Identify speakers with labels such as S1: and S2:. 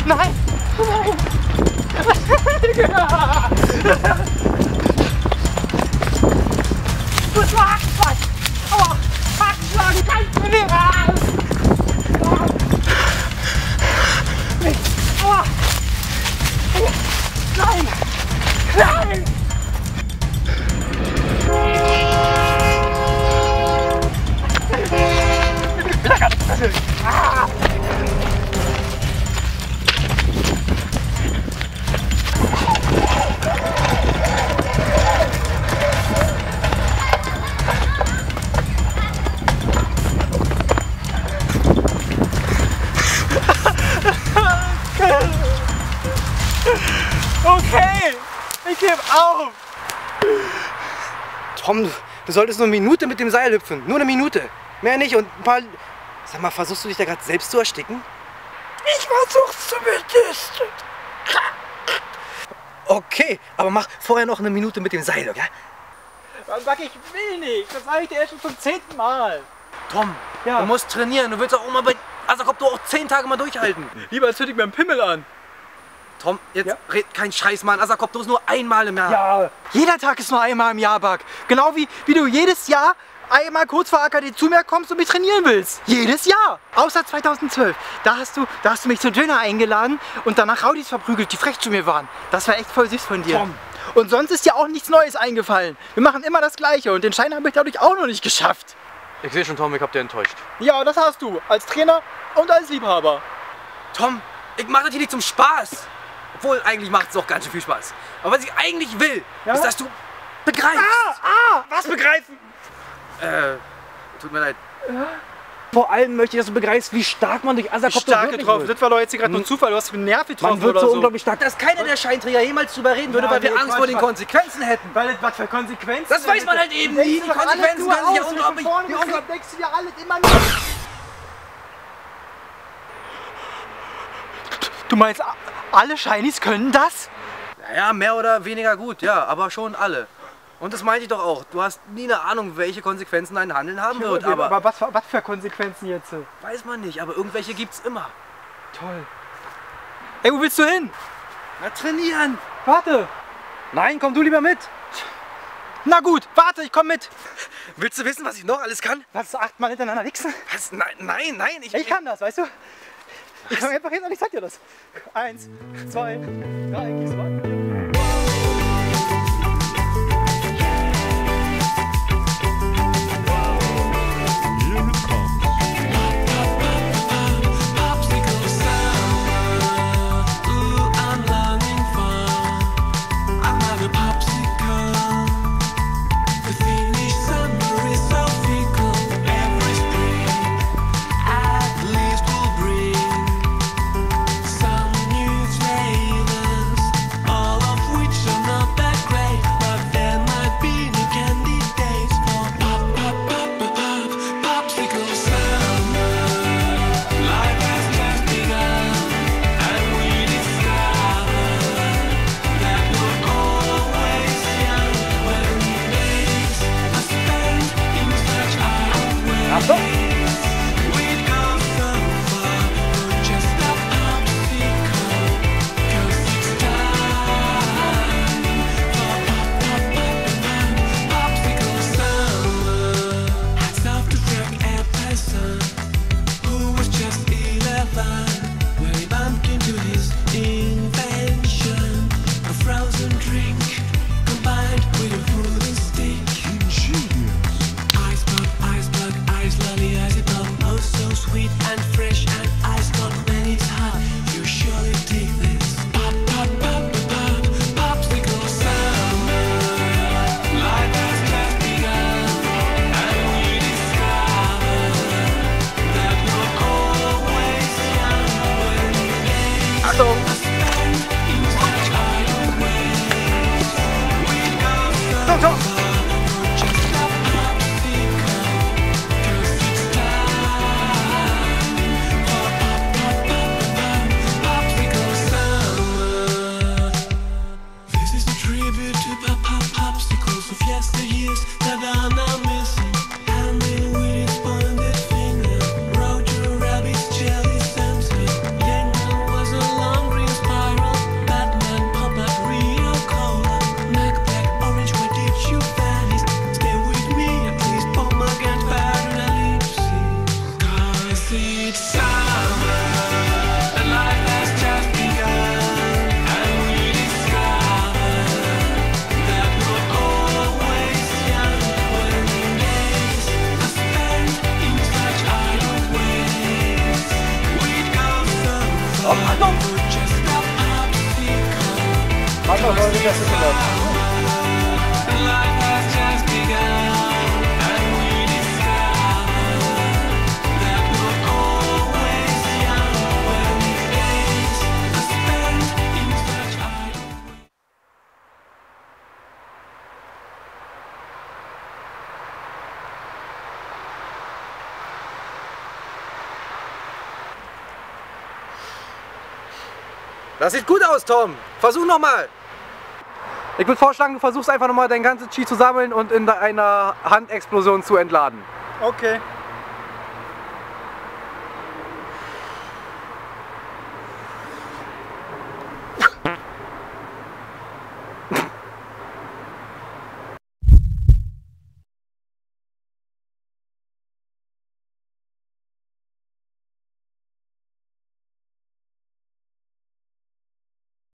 S1: Nein! Nein! Du hast nur Hakenschlag! Aua! Hakenschlag! Du kannst mir nicht! Aua! Nein! Nein! Okay, ich gebe auf.
S2: Tom, du solltest nur eine Minute mit dem Seil hüpfen. Nur eine Minute. Mehr nicht und ein paar... Sag mal, versuchst du dich da gerade selbst zu ersticken?
S1: Ich versuch's zumindest.
S2: Okay, aber mach vorher noch eine Minute mit dem Seil, okay?
S1: Sag ich will nicht. Das sage ich dir erst schon zum 10. Mal.
S2: Tom,
S1: Ja.
S2: du musst trainieren. Du willst auch mal bei... Also komm, du auch 10 Tage mal durchhalten.
S1: Lieber zünd ich mir einen Pimmel an.
S2: Tom, jetzt
S1: Ja.
S2: red kein Scheiß, Mann. Asakop, du bist nur einmal im Jahr.
S1: Ja, jeder Tag ist nur einmal im Jahr, Buck. Genau wie du jedes Jahr einmal kurz vor AKD zu mir kommst und mich trainieren willst. Jedes Jahr. Außer 2012. Da hast du mich zu Döner eingeladen und danach Raudis verprügelt, die frech zu mir waren. Das war echt voll süß von dir.
S2: Tom.
S1: Und sonst ist dir auch nichts Neues eingefallen. Wir machen immer das Gleiche und den Schein habe ich dadurch auch noch nicht geschafft.
S2: Ich sehe schon, Tom, ich hab dir enttäuscht.
S1: Ja, das hast du. Als Trainer und als Liebhaber.
S2: Tom, ich mache das hier nicht zum Spaß. Obwohl, eigentlich macht es auch ganz schön viel Spaß. Aber was ich eigentlich will,
S1: Ja?
S2: ist, dass du begreifst.
S1: Was begreifen?
S2: Tut mir leid. Vor allem möchte ich, dass du begreifst, wie stark man durch Asakop
S1: Stark getroffen. Das war doch jetzt gerade nur Zufall. Du hast einen Nerv getroffen
S2: Man wird
S1: oder
S2: so
S1: so.
S2: unglaublich stark, dass keiner der Scheinträger jemals drüber reden würde,
S1: Ja,
S2: weil wir
S1: nee,
S2: Angst vor den
S1: Quatsch.
S2: Konsequenzen hätten.
S1: Weil das was für Konsequenzen.
S2: Das weiß man halt eben nie. Die Konsequenzen können sich ja unglaublich...
S1: denkst du dir alles immer nur. Du meinst, alle Shinies können das?
S2: Ja, mehr oder weniger gut, ja, aber schon alle. Und das meinte ich doch auch. Du hast nie eine Ahnung, welche Konsequenzen dein Handeln haben wird, aber
S1: was für Konsequenzen jetzt?
S2: weiß man nicht, aber irgendwelche gibt's immer.
S1: Toll. Ey, wo willst du hin?
S2: Na, trainieren.
S1: Warte.
S2: Nein, komm du lieber mit.
S1: Na gut, warte, ich komm mit.
S2: Willst du wissen, was ich noch alles kann?
S1: Was, 8 Mal hintereinander wichsen?
S2: Was? Nein.
S1: Ich kann das, weißt du? Ich komm einfach hin und ich zeig dir das. 1, 2, 3, gehst du an? Manchmal sollte das nicht gelaufen.
S2: Das sieht gut aus, Tom. Versuch nochmal. Ich würde vorschlagen, du versuchst einfach nochmal dein ganzes Chi zu sammeln und in einer Handexplosion zu entladen.
S1: Okay.